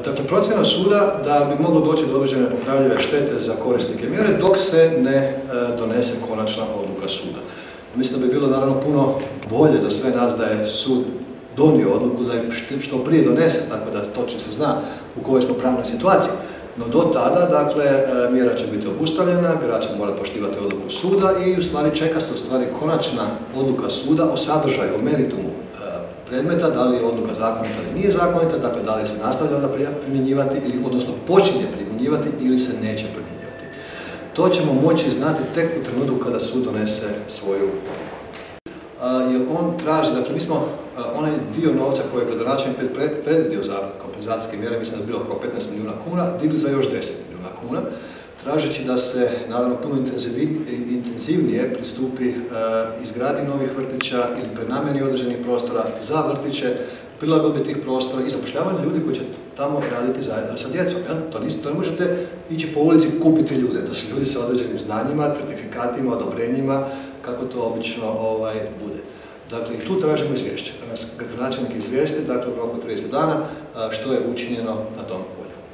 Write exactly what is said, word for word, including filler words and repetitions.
Dakle, procjena suda da bi moglo doći do određene popravljive štete za korisnike mjere dok se ne donese konačna odluka suda. Mislim da bi bilo naravno puno bolje da sve nas da je sud donio odluku, da je što prije donese, tako da točno se zna u kojoj smo pravnoj situaciji. No do tada, dakle, mjera će biti obustavljena, birač će morati poštivati odluku suda i u stvari čeka se u stvari konačna odluka suda o sadržaju, o meritumu predmeta, da li je odluka zakonita ili nije zakonita, dakle da li se nastavlja onda primjenjivati, ili, odnosno počinje primjenjivati ili se neće primjenjivati. To ćemo moći znati tek u trenutku kada sud donese svoju odluku. Jer on traži, dakle mi smo onaj dio novca koji je gradonačelnik predvidio za kompenzacijske mjere, mislim da je bilo oko petnaest milijuna kuna, digli za još deset milijuna kuna, tražeći da se naravno puno intenzivnije pristupi izgradnji novih vrtića ili prenamjeni određenih prostora za vrtiće, prilagodbi tih prostora i zapošljavanju ljudi koji će tamo raditi zajedno sa djecom. To, to ne možete ići po ulici kupiti ljude, to su ljudi sa određenim znanjima, certifikatima, odobrenjima, kako to obično ovaj, bude. Dakle, i tu tražimo izvješće. Da nas gradonačelnik izvijesti, dakle u roku trideset dana, što je učinjeno na tom polju.